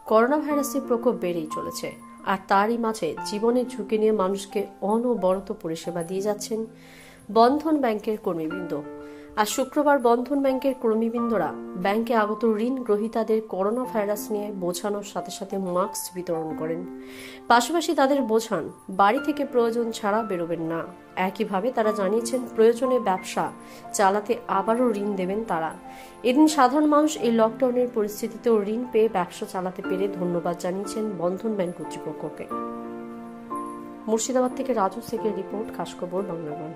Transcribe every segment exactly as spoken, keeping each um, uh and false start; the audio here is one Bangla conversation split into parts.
করোনা ভাইরাসের প্রকোপ বেড়েই চলেছে, আর তারই মাঝে জীবনের ঝুঁকি নিয়ে মানুষকে অনবরত পরিষেবা দিয়ে যাচ্ছেন বন্ধন ব্যাংকের কর্মীবৃন্দ। আজ শুক্রবার বন্ধন ব্যাংকের কর্মীবৃন্দরা ব্যাংকে আগত ঋণ গ্রহীতাদের করোনা ভাইরাস নিয়ে বোঝানোর সাথে সাথে মাস্ক বিতরণ করেন। পাশাপাশি তাদের বোঝান বাড়ি থেকে প্রয়োজন ছাড়া বেরোবেন না। একইভাবে তারা জানিয়েছেন প্রয়োজনে ব্যবসা চালাতে আবারও ঋণ দেবেন তারা। এদিন সাধারণ মানুষ এই লকডাউনের পরিস্থিতিতেও ঋণ পেয়ে ব্যবসা চালাতে পেরে ধন্যবাদ জানিয়েছেন বন্ধন ব্যাংক কর্তৃপক্ষকে। মুর্শিদাবাদ থেকে রাজু শেখের রিপোর্ট, খাস খবর বাংলাগণ।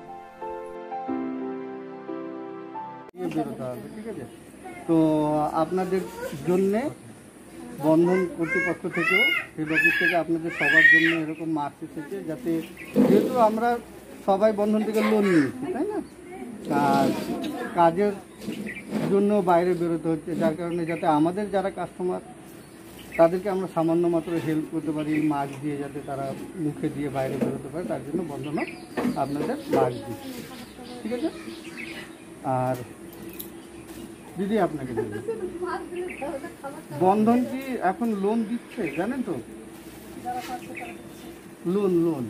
ঠিক আছে, তো আপনাদের জন্য বন্ধন কর্তৃপক্ষ থেকেও হেড অফিস থেকে আপনাদের সবার জন্য এরকম মাস্ক এসেছে, যাতে যেহেতু আমরা সবাই বন্ধন থেকে লোন নিয়েছি, তাই না, আর কাজের জন্য বাইরে বেরোতে হচ্ছে, যার কারণে যাতে আমাদের যারা কাস্টমার তাদেরকে আমরা সামান্য মাত্র হেল্প করতে পারি মাস্ক দিয়ে, যাতে তারা মুখে দিয়ে বাইরে বেরোতে পারে, তার জন্য বন্ধনও আপনাদের মাস্ক দিচ্ছে। ঠিক আছে, আর দিদি আপনাকে বন্ধন কি এখন লোন দিচ্ছে জানেন তো? লোন লোন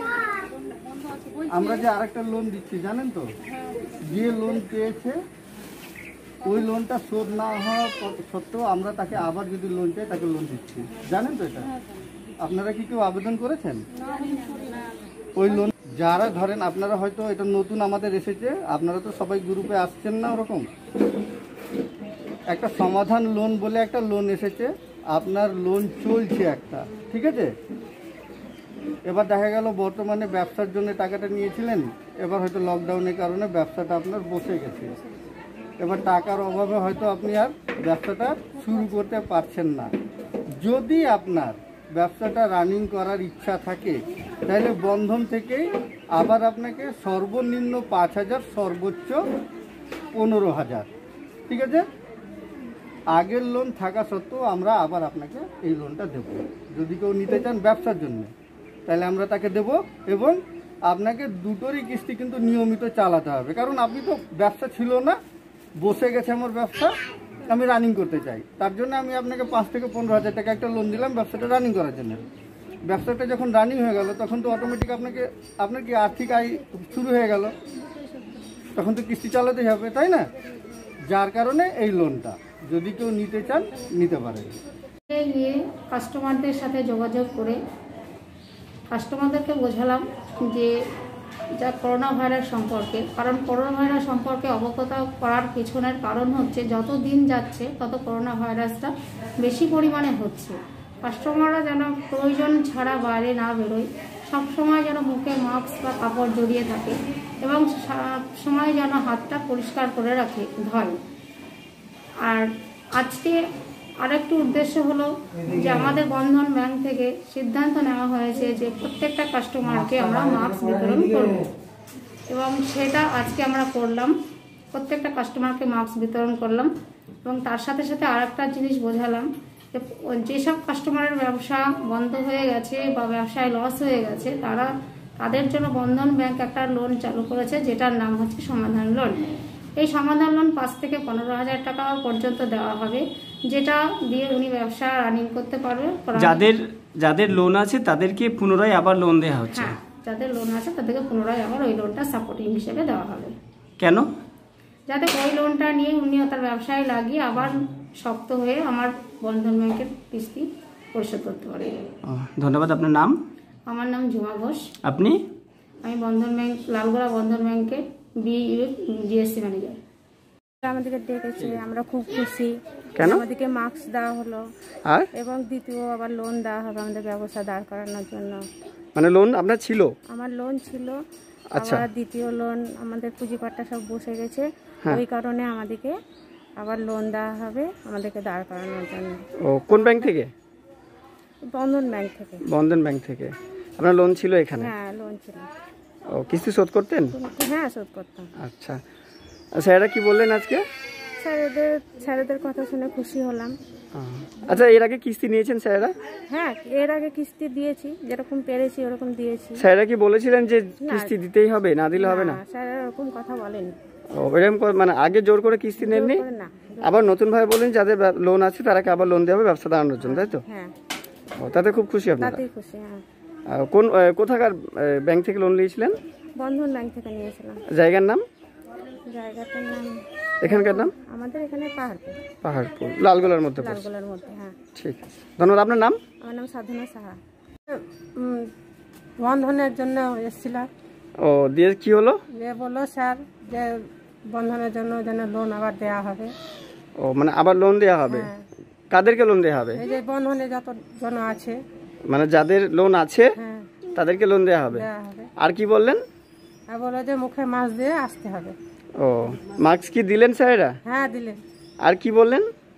আমরা যে আরেকটা লোন দিচ্ছি জানেন তো, যে লোন পেয়েছে ওই লোনটা শোধ না হওয়া সত্ত্বেও আমরা তাকে আবার যদি লোন চাই তাকে লোন দিচ্ছি, জানেন তো? এটা আপনারা কি কেউ আবেদন করেছেন ওই লোন? যারা ধরেন আপনারা হয়তো এটা নতুন আমাদের এসেছে, আপনারা তো সবাই গ্রুপে আসছেন না, ওরকম একটা সমাধান লোন বলে একটা লোন এসেছে, আপনার লোন চলছে একটা, ঠিক আছে। এবার দেখা গেল বর্তমানে ব্যবসার জন্য টাকাটা নিয়েছিলেন, এবার হয়তো লকডাউনের কারণে ব্যবসাটা আপনার বসে গেছে, এবার টাকার অভাবে হয়তো আপনি আর ব্যবসাটা শুরু করতে পারছেন না। যদি আপনার ব্যবসাটা রানিং করার ইচ্ছা থাকে তাহলে বন্ধন থেকেই আবার আপনাকে সর্বনিম্ন পাঁচ হাজার সর্বোচ্চ পনেরো হাজার, ঠিক আছে, আগের লোন থাকা সত্ত্বেও আমরা আবার আপনাকে এই লোনটা দেব। যদি কেউ নিতে চান ব্যবসার জন্য তাহলে আমরা তাকে দেব, এবং আপনাকে দুটোরই কিস্তি কিন্তু নিয়মিত চালাতে হবে, কারণ আপনি তো ব্যবসা ছিল না, বসে গেছে আমার ব্যবসা, আমি রানিং করতে চাই, তার জন্য আমি আপনাকে পাঁচ থেকে পনেরো হাজার টাকা একটা লোন দিলাম ব্যবসাটা রানিং করার জন্য। ব্যবসাটা যখন রানিং হয়ে গেল তখন তো অটোমেটিক আপনাকে আপনার কি আর্থিক আয় শুরু হয়ে গেল, তখন তো কিস্তি চালাতেই হবে, তাই না? যার কারণে এই লোনটা যদি কেউ নিতে চান নিতে পারেন। গিয়ে কাস্টমারদের সাথে যোগাযোগ করে কাস্টমারদেরকে বোঝালাম যে যা করোনা ভাইরাস সম্পর্কে, কারণ করোনা ভাইরাস সম্পর্কে অবগত করার পেছনের কারণ হচ্ছে যত দিন যাচ্ছে তত করোনা ভাইরাসটা বেশি পরিমাণে হচ্ছে। কাস্টমাররা যেন প্রয়োজন ছাড়া বাইরে না বেরোয়, সবসময় যেন মুখে মাস্ক বা কাপড় জড়িয়ে থাকে, এবং সময় যেন হাতটা পরিষ্কার করে রাখে ধয়। আর আজকে আরেকটি উদ্দেশ্য হলো যে আমাদের বন্ধন ব্যাংক থেকে সিদ্ধান্ত নেওয়া হয়েছে যে প্রত্যেকটা কাস্টমারকে আমরা মাস্ক বিতরণ করব, এবং সেটা আজকে আমরা করলাম, প্রত্যেকটা কাস্টমারকে মাস্ক বিতরণ করলাম। এবং তার সাথে সাথে আরেকটা জিনিস বোঝালাম যে যেসব কাস্টমারের ব্যবসা বন্ধ হয়ে গেছে বা ব্যবসায় লস হয়ে গেছে, তারা তাদের জন্য বন্ধন ব্যাংক একটা লোন চালু করেছে, যেটার নাম হচ্ছে সমাধান লোন। এই সমাধান লোন পাঁচ থেকে পনেরো হাজার টাকা পর্যন্ত দেওয়া হবে, যেটা দিয়ে উনি ব্যবসা রানিং করতে পারবে। যাদের যাদের লোন আছে তাদেরকে পুনরায় আবার লোন দেওয়া হচ্ছে? হ্যাঁ, যাদের লোন আছে তাদেরকে পুনরায় আবার ওই লোনটা সাপোর্টিং হিসেবে দেওয়া হবে। কেন? যাতে ওই লোনটা নিয়ে উনি তার ব্যবসায় লাগিয়ে আবার শক্ত হয়ে আমার বন্ধন ব্যাংকের কিস্তি পরিশোধ করতে পারে। ধন্যবাদ। আপনার নাম? আমার নাম ঝুমা ঘোষ। আপনি? আমি বন্ধন ব্যাংক, লালগোলা বন্ধন ব্যাংকে বিইউ জিএসসি ম্যানেজার। আমাদেরকে ডেকেছে, আমরা খুব খুশি। কেন? আমাদেরকে মাস্ক দেওয়া হলো, আর এবং দ্বিতীয় আবার লোন দেওয়া হবে আমাদের ব্যবসা দাঁড় করানোর জন্য। মানে লোন আপনার ছিল? আমার লোন ছিল, আচ্ছা। আবার দ্বিতীয় লোন, আমাদের পুঁজিপাটটা সব বসে গেছে, হ্যাঁ। ওই কারণে আমাদেরকে আবার লোন দেওয়া হবে আমাদেরকে দাঁড় করানোর জন্য। ও, কোন ব্যাংক থেকে? বন্ধন ব্যাংক থেকে। বন্ধন ব্যাংক থেকে আপনার লোন ছিল এখানে? হ্যাঁ, লোন ছিল। ও, কিস্তি শোধ করতেন? হ্যাঁ, শোধ করতাম। আচ্ছা, স্যারেরা কি বললেন আজকে? স্যারেদের স্যারেদের কথা শুনে খুশি হলাম। আচ্ছা, এর আগে কিস্তি নিয়েছেন স্যারেরা? হ্যাঁ, এর আগে কিস্তি দিয়েছি, যেরকম পেরেছি ওরকম দিয়েছি। স্যারেরা কি বলেছিলেন যে কিস্তি দিতেই হবে, না দিলে হবে না? স্যারেরা ওরকম কথা বলেনি। ও এরকম করে মানে আগে জোর করে কিস্তি নেননি, করে না। আবার নতুন ভাবে বলেন যাদের লোন আছে তারাকে আবার লোন দেওয়া হবে ব্যবসা দাঁড়ানোর জন্য, তাই তো? হ্যাঁ, ও তাতে খুব খুশি আপনারা? তাতেই খুশি। হ্যাঁ, আহ, কোন আহ, কোথাকার ব্যাংক থেকে লোন নিয়েছিলেন? বন্ধন ব্যাংক থেকে নিয়েছিলাম। জায়গার নাম? জায়গাটার নাম এখানকার নাম? আমাদের এখানে পাহাড়পুর, পাহাড়পুর, লালগোলার মধ্যে পড়ছে। লালগোলার মধ্যে। হ্যাঁ, ঠিক আছে, ধন্যবাদ। আপনার নাম? আমার নাম সাধনা সাহা। বন্ধনের জন্য এসেছিলাম। ও দিয়ে কি হলো? যে বললো স্যার যে বন্ধনের জন্য যেন লোন আবার দেওয়া হবে। ও মানে আবার লোন দেওয়া হবে? হ্যাঁ। কাদেরকে লোন দেওয়া হবে? এই যে বন্ধনে যত জন আছে, মানে যাদের লোন আছে হ্যাঁ, তাদেরকে লোন দেওয়া হবে। দেওয়া হবে। আর কি বললেন? আর বললো যে মুখে মাস্ক দিয়ে আসতে হবে। ও মাস্ক কি দিলেন স্যারেরা? হ্যাঁ, দিলেন। আর কি বললেন?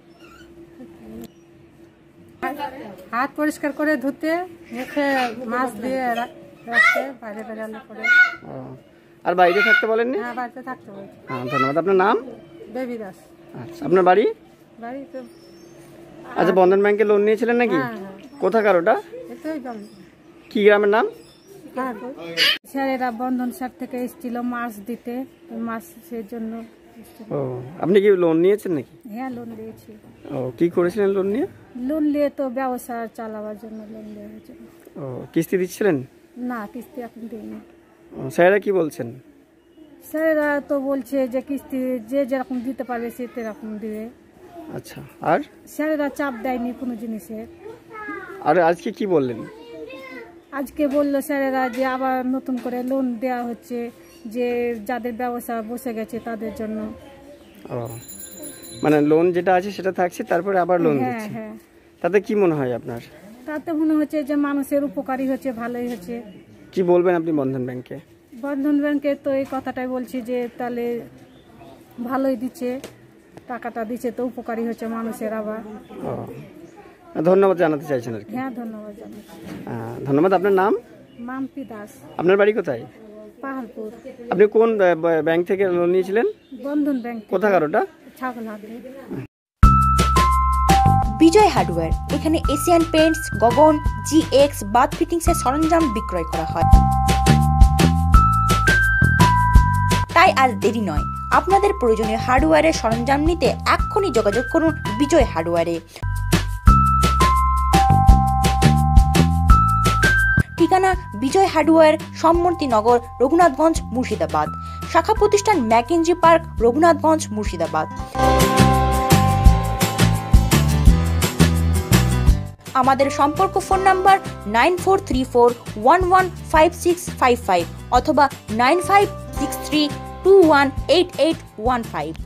হাত পরিষ্কার করে ধুতে, মুখে মাস্ক দিয়ে রা- রাখতে, বাইরে বেরালে করে। ও আর বাইরে থাকতে বলেননি? হ্যাঁ, বাড়িতে থাকতে বলছে। হ্যাঁ ধন্যবাদ। আপনার নাম? বেবি দাস। আচ্ছা, আপনার বাড়ি? বাড়ি তো আচ্ছা, বন্ধন ব্যাংকে লোন নিয়েছিলেন নাকি? হ্যাঁ, হ্যাঁ। কোথাকার ওটা? এতই কম। কি গ্রামের নাম? স্যারেরা বন্ধন স্যার থেকে এসেছিল মাছ দিতে, মাছের জন্য এসেছিল। ও আপনি কি লোন নিয়েছেন নাকি? হ্যাঁ, লোন দিয়েছি। ও কি করেছিলেন লোন নিয়ে? লোন নিয়ে তো ব্যবসা চালাবার জন্য লোন দেওয়া হয়েছে। ও কিস্তি দিচ্ছিলেন? না, কিস্তি এখন দিইনি। ও, স্যারেরা কি বলছেন? স্যারেরা তো বলছে যে কিস্তি যে যেরকম দিতে পারবে সে সেরকম দিবে। আচ্ছা, আর স্যারেরা চাপ দেয়নি কোনো জিনিসের। আর আজকে কি বললেন? আজকে বললো স্যারেরা যে আবার নতুন করে লোন দেওয়া হচ্ছে, যে যাদের ব্যবসা বসে গেছে তাদের জন্য। ও মানে লোন যেটা আছে সেটা থাকছে, তারপরে আবার লোন হ্যাঁ, দিচ্ছে। হ্যাঁ। তাতে কি মনে হয় আপনার? তাতে মনে হচ্ছে যে মানুষের উপকারী হচ্ছে, ভালোই হচ্ছে। কি বলবেন আপনি বন্ধন ব্যাংকে? বন্ধন ব্যাংকে তো এই কথাটাই বলছি যে তাহলে ভালোই দিচ্ছে, টাকাটা দিচ্ছে তো উপকারী হচ্ছে মানুষের আবার। ও ধন্যবাদ জানাতে চাইছেন আর কি? হ্যাঁ, ধন্যবাদ জানাই। আহ, ধন্যবাদ। আপনার নাম? মাম্পি দাস, আপনার বাড়ি কোথায়? পাহাড়পুর। আপনি কোন ব্য- ব্য- ব্যাংক থেকে লোন নিয়েছিলেন? বন্ধন ব্যাংক। কোথাকার ওটা? ছাগলহাটে। বিজয় হার্ডওয়্যার, এখানে Asian Paints, Gagan, G X bath fittings এর সরঞ্জাম বিক্রয় করা হয়। তাই আর দেরি নয়, আপনাদের প্রয়োজনীয় হার্ডওয়্যারের সরঞ্জাম নিতে এক্ষুনি যোগাযোগ করুন বিজয় হার্ডওয়্যারে। ঠিকানা বিজয় হার্ডওয়্যার, সম্মতিনগর, রঘুনাথগঞ্জ, মুর্শিদাবাদ। শাখা প্রতিষ্ঠান ম্যাকেনজি পার্ক, রঘুনাথগঞ্জ, মুর্শিদাবাদ। আমাদের সম্পর্ক phone number nine four three four one one five six five five অথবা nine five six three two one eight eight one five.